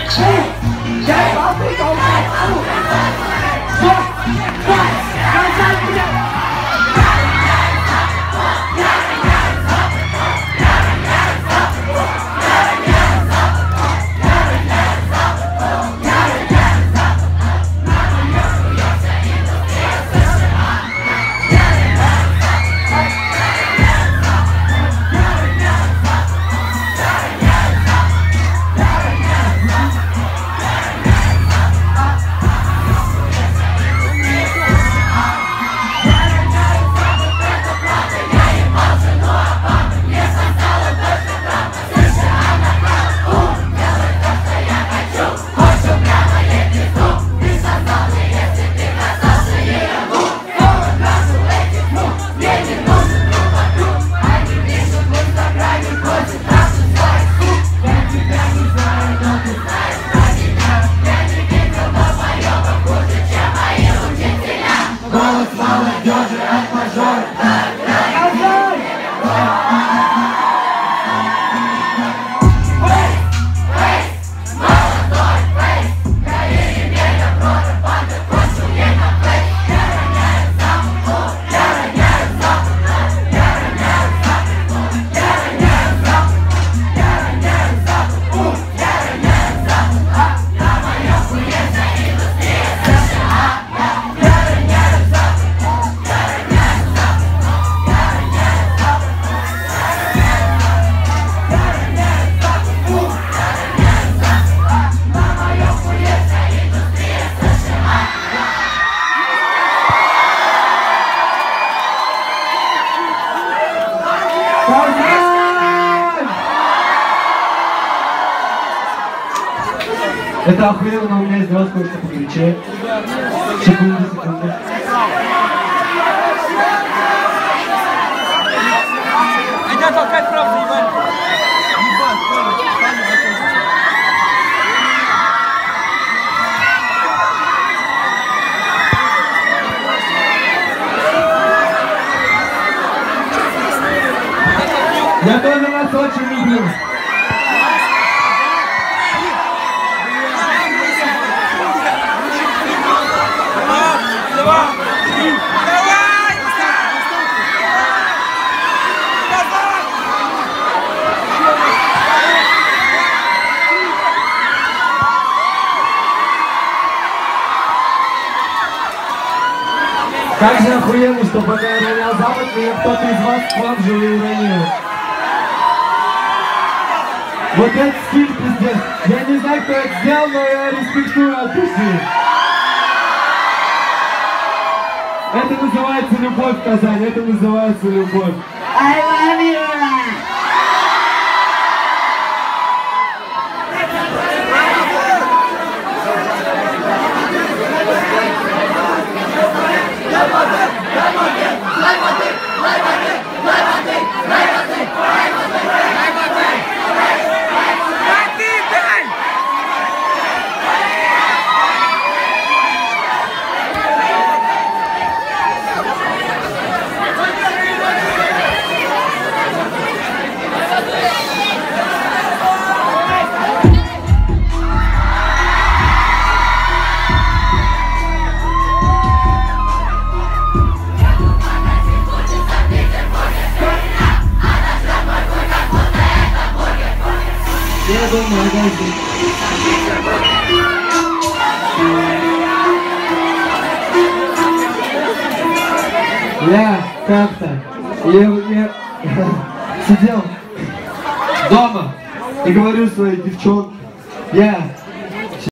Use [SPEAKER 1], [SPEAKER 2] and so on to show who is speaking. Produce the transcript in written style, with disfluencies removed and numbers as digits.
[SPEAKER 1] Это охуенно, у меня есть два сколько по ключе. Секунду.
[SPEAKER 2] Я толкать правду, ебать.
[SPEAKER 1] Я тоже вас очень люблю. Как же охуенно, что пока я ронял запад, меня кто-то из вас планжил и уронил. Вот этот стиль, пиздец. Я не знаю, кто это сделал, но я респектую от души. Это называется любовь в Казани, это называется любовь. I love you! Я как-то я сидел дома и говорю своей девчонке: